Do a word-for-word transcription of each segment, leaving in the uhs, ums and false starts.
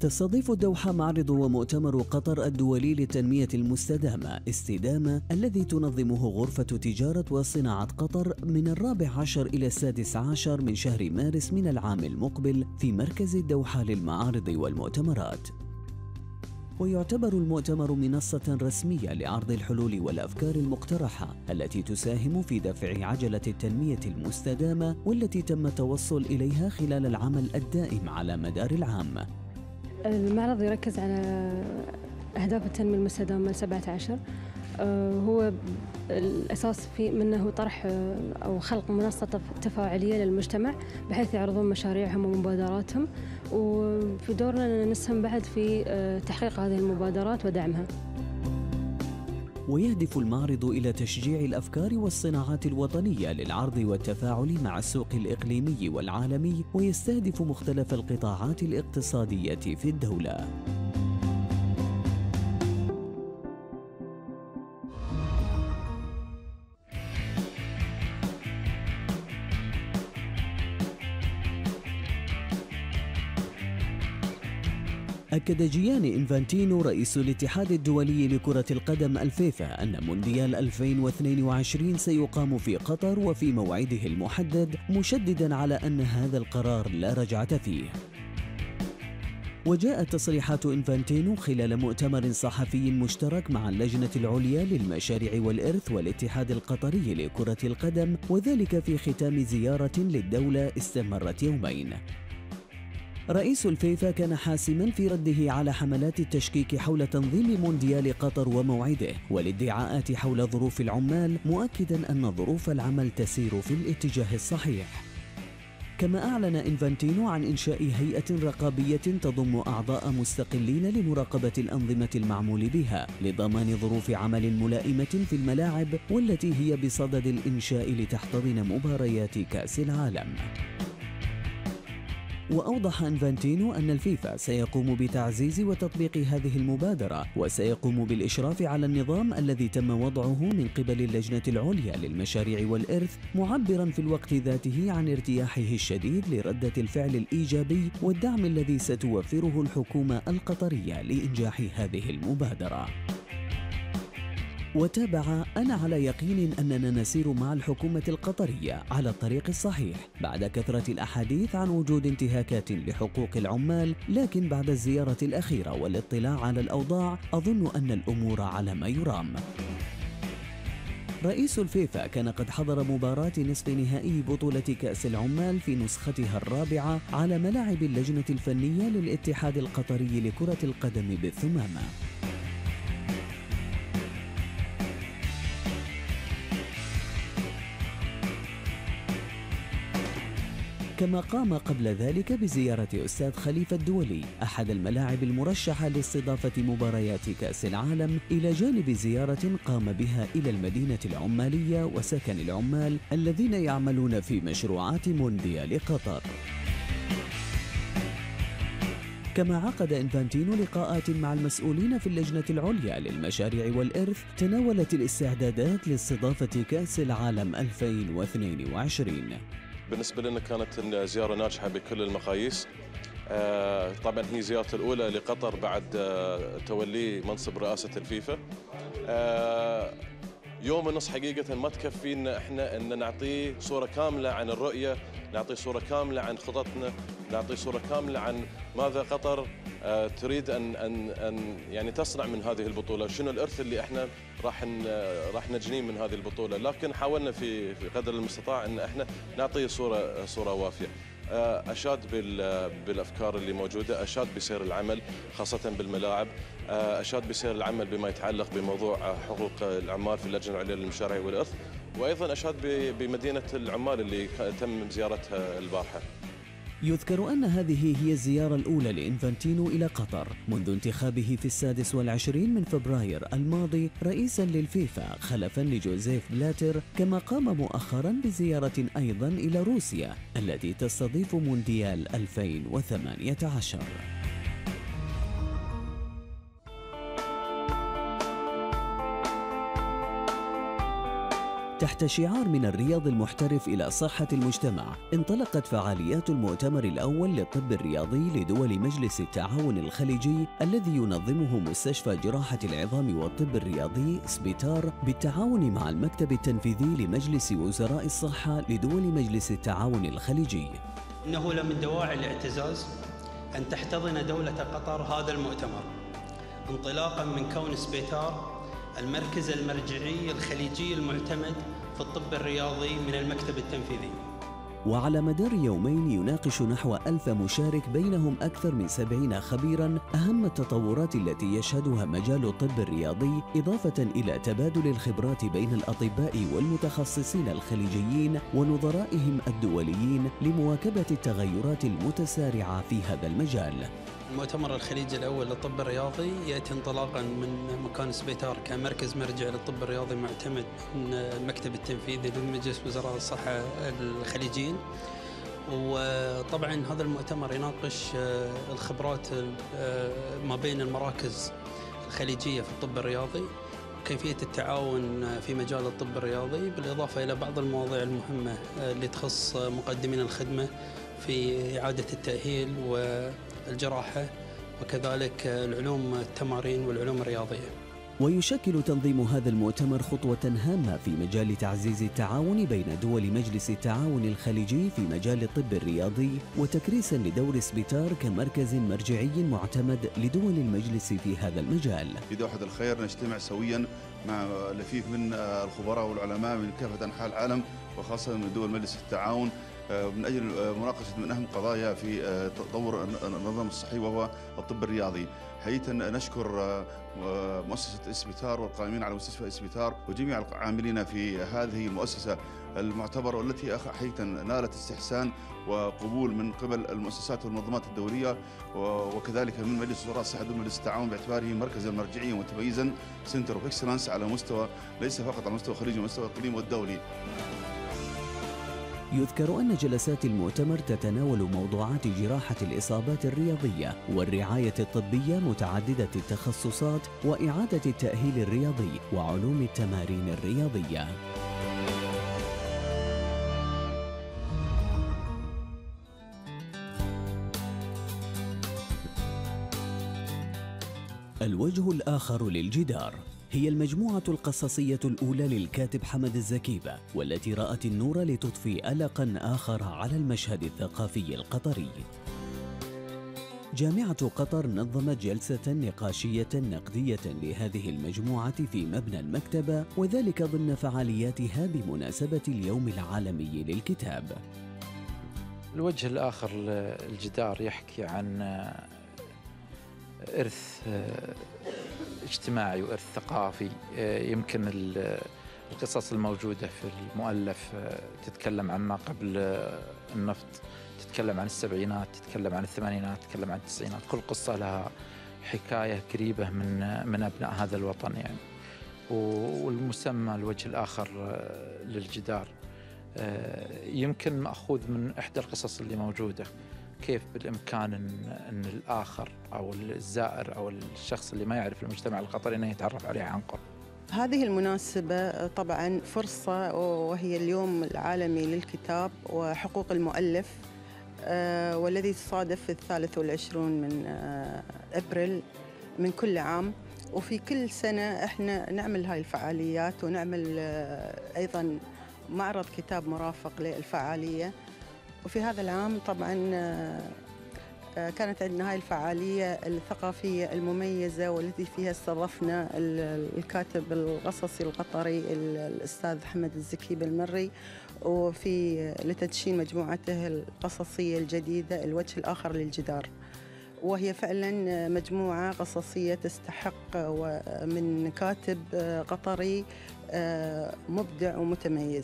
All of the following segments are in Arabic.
تستضيف الدوحة معرض ومؤتمر قطر الدولي للتنمية المستدامة استدامة الذي تنظمه غرفة تجارة وصناعة قطر من الرابع عشر إلى السادس عشر من شهر مارس من العام المقبل في مركز الدوحة للمعارض والمؤتمرات. ويعتبر المؤتمر منصة رسمية لعرض الحلول والأفكار المقترحة التي تساهم في دفع عجلة التنمية المستدامة والتي تم التوصل إليها خلال العمل الدائم على مدار العام. المعرض يركز على أهداف التنمية المستدامة سبعة عشر. هو الأساس في منه طرح أو خلق منصة تفاعلية للمجتمع بحيث يعرضون مشاريعهم ومبادراتهم، وفي دورنا نسهم بعد في تحقيق هذه المبادرات ودعمها. ويهدف المعرض إلى تشجيع الأفكار والصناعات الوطنية للعرض والتفاعل مع السوق الإقليمي والعالمي، ويستهدف مختلف القطاعات الاقتصادية في الدولة. أكد جياني إنفانتينو رئيس الاتحاد الدولي لكرة القدم الفيفا أن مونديال ألفين واثنين وعشرين سيقام في قطر وفي موعده المحدد، مشدداً على أن هذا القرار لا رجعة فيه. وجاءت تصريحات إنفانتينو خلال مؤتمر صحفي مشترك مع اللجنة العليا للمشاريع والإرث والاتحاد القطري لكرة القدم، وذلك في ختام زيارة للدولة استمرت يومين. رئيس الفيفا كان حاسماً في رده على حملات التشكيك حول تنظيم مونديال قطر وموعده والادعاءات حول ظروف العمال، مؤكداً أن ظروف العمل تسير في الاتجاه الصحيح. كما أعلن إنفانتينو عن إنشاء هيئة رقابية تضم أعضاء مستقلين لمراقبة الأنظمة المعمول بها لضمان ظروف عمل ملائمة في الملاعب، والتي هي بصدد الإنشاء لتحتضن مباريات كأس العالم. وأوضح إنفانتينو أن الفيفا سيقوم بتعزيز وتطبيق هذه المبادرة، وسيقوم بالإشراف على النظام الذي تم وضعه من قبل اللجنة العليا للمشاريع والإرث، معبراً في الوقت ذاته عن ارتياحه الشديد لردة الفعل الإيجابي والدعم الذي ستوفره الحكومة القطرية لإنجاح هذه المبادرة. وتابع: أنا على يقين أننا نسير مع الحكومة القطرية على الطريق الصحيح بعد كثرة الأحاديث عن وجود انتهاكات لحقوق العمال، لكن بعد الزيارة الأخيرة والاطلاع على الأوضاع أظن أن الأمور على ما يرام. رئيس الفيفا كان قد حضر مباراة نصف نهائي بطولة كأس العمال في نسختها الرابعة على ملاعب اللجنة الفنية للاتحاد القطري لكرة القدم بالثمامة. كما قام قبل ذلك بزيارة أستاذ خليفة الدولي أحد الملاعب المرشحة لاستضافة مباريات كأس العالم، إلى جانب زيارة قام بها إلى المدينة العمالية وسكن العمال الذين يعملون في مشروعات مونديال قطر. كما عقد إنفانتينو لقاءات مع المسؤولين في اللجنة العليا للمشاريع والإرث تناولت الاستعدادات لاستضافة كأس العالم ألفين واثنين وعشرين. بالنسبة لنا كانت زيارة ناجحة بكل المقاييس. طبعا هي زيارتي الأولى لقطر بعد تولي منصب رئاسة الفيفا. يوم ونص حقيقة ما تكفينا احنا ان نعطي صورة كاملة عن الرؤية، نعطي صورة كاملة عن خططنا، نعطي صورة كاملة عن ماذا قطر تريد ان ان ان يعني تصنع من هذه البطولة، شنو الإرث اللي احنا راح راح نجنيه من هذه البطولة، لكن حاولنا في في قدر المستطاع ان احنا نعطي صورة صورة وافية. أشاد بالأفكار اللي موجودة، أشاد بسير العمل خاصة بالملاعب، أشاد بسير العمل بما يتعلق بموضوع حقوق العمال في اللجنة العليا للمشاريع والإرث، وأيضا أشاد بمدينة العمال اللي تم زيارتها البارحة. يذكر أن هذه هي الزيارة الأولى لإنفانتينو إلى قطر منذ انتخابه في السادس والعشرين من فبراير الماضي رئيساً للفيفا خلفاً لجوزيف بلاتر، كما قام مؤخراً بزيارة أيضاً إلى روسيا التي تستضيف مونديال ألفين وثمانية عشر. تحت شعار من الرياض المحترف إلى صحة المجتمع، انطلقت فعاليات المؤتمر الأول للطب الرياضي لدول مجلس التعاون الخليجي الذي ينظمه مستشفى جراحة العظام والطب الرياضي سبيتار بالتعاون مع المكتب التنفيذي لمجلس وزراء الصحة لدول مجلس التعاون الخليجي. إنه لمن دواعي الاعتزاز أن تحتضن دولة قطر هذا المؤتمر، انطلاقاً من كون سبيتار المركز المرجعي الخليجي المعتمد في الطب الرياضي من المكتب التنفيذي. وعلى مدار يومين يناقش نحو ألف مشارك بينهم أكثر من سبعين خبيراً أهم التطورات التي يشهدها مجال الطب الرياضي، إضافة إلى تبادل الخبرات بين الأطباء والمتخصصين الخليجيين ونظرائهم الدوليين لمواكبة التغيرات المتسارعة في هذا المجال. المؤتمر الخليجي الأول للطب الرياضي يأتي انطلاقاً من مكان سبيتار كمركز مرجع للطب الرياضي معتمد من المكتب التنفيذي لمجلس وزراء الصحة الخليجيين. وطبعاً هذا المؤتمر يناقش الخبرات ما بين المراكز الخليجية في الطب الرياضي وكيفية التعاون في مجال الطب الرياضي، بالإضافة إلى بعض المواضيع المهمة اللي تخص مقدمين الخدمة في إعادة التأهيل والجراحة وكذلك العلوم التمارين والعلوم الرياضية. ويشكل تنظيم هذا المؤتمر خطوة هامة في مجال تعزيز التعاون بين دول مجلس التعاون الخليجي في مجال الطب الرياضي، وتكريسا لدور سبيتار كمركز مرجعي معتمد لدول المجلس في هذا المجال. في دوحة الخير نجتمع سويا مع لفيف من الخبراء والعلماء من كافة أنحاء العالم وخاصة من دول مجلس التعاون من أجل مناقشة من أهم قضايا في تطور النظام الصحي وهو الطب الرياضي. حقيقة نشكر مؤسسة سبيتار والقائمين على مستشفى سبيتار وجميع العاملين في هذه المؤسسة المعتبرة والتي حقيقة نالت استحسان وقبول من قبل المؤسسات والمنظمات الدولية وكذلك من مجلس وزراء الصحة دول مجلس التعاون باعتباره مركزا مرجعيا متميزا سنتر اوف اكسلنس على مستوى ليس فقط على مستوى الخليجي ومستوى الاقليمي والدولي. يذكر أن جلسات المؤتمر تتناول موضوعات جراحة الإصابات الرياضية والرعاية الطبية متعددة التخصصات وإعادة التأهيل الرياضي وعلوم التمارين الرياضية. الوجه الآخر للجدار هي المجموعة القصصية الأولى للكاتب حمد الزكيبة، والتي رأت النور لتضفي ألقاً آخر على المشهد الثقافي القطري. جامعة قطر نظمت جلسة نقاشية نقدية لهذه المجموعة في مبنى المكتبة، وذلك ضمن فعالياتها بمناسبة اليوم العالمي للكتاب. الوجه الآخر للجدار يحكي عن إرث اجتماعي وإرث ثقافي. يمكن القصص الموجودة في المؤلف تتكلم عنها قبل النفط، تتكلم عن السبعينات، تتكلم عن الثمانينات، تتكلم عن التسعينات. كل قصة لها حكاية قريبة من من أبناء هذا الوطن يعني. والمسمى الوجه الآخر للجدار يمكن مأخوذ من إحدى القصص اللي موجودة، كيف بالإمكان إن, إن الآخر أو الزائر أو الشخص اللي ما يعرف المجتمع القطري إنه يتعرف عليه عن قرب. هذه المناسبة طبعاً فرصة وهي اليوم العالمي للكتاب وحقوق المؤلف، والذي تصادف في الثالث والعشرون من أبريل من كل عام. وفي كل سنة إحنا نعمل هاي الفعاليات ونعمل أيضاً معرض كتاب مرافق للفعالية. وفي هذا العام طبعاً كانت عندنا هاي الفعالية الثقافية المميزة والتي فيها استضفنا الكاتب القصصي القطري الأستاذ حمد الزكيبة المري، وفي لتدشين مجموعته القصصية الجديدة الوجه الآخر للجدار، وهي فعلاً مجموعة قصصية تستحق من كاتب قطري مبدع ومتميز.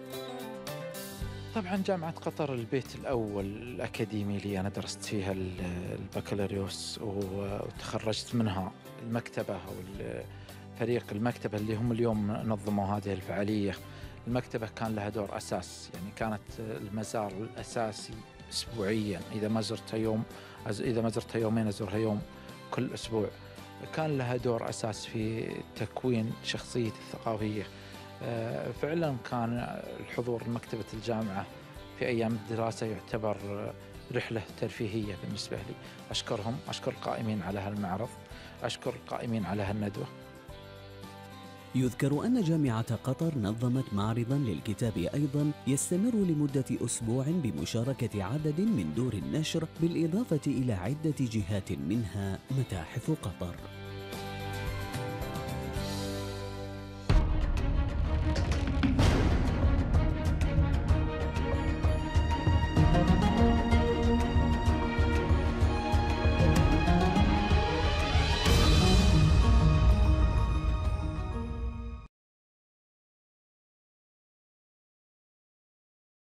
طبعا جامعة قطر البيت الأول الأكاديمي اللي أنا درست فيها البكالوريوس وتخرجت منها. المكتبة أو فريق المكتبة اللي هم اليوم نظموا هذه الفعالية، المكتبة كان لها دور أساس، يعني كانت المزار الأساسي أسبوعيا، إذا ما زرتها يوم إذا ما زرتها يومين أزورها يوم كل أسبوع. كان لها دور أساس في تكوين شخصية الثقافية فعلا كان الحضور مكتبة الجامعة في أيام الدراسة يعتبر رحلة ترفيهية بالنسبة لي. أشكرهم، أشكر القائمين على هالمعرض، أشكر القائمين على هالندوة. يذكر أن جامعة قطر نظمت معرضاً للكتاب أيضاً يستمر لمدة أسبوع بمشاركة عدد من دور النشر، بالإضافة إلى عدة جهات منها متاحف قطر.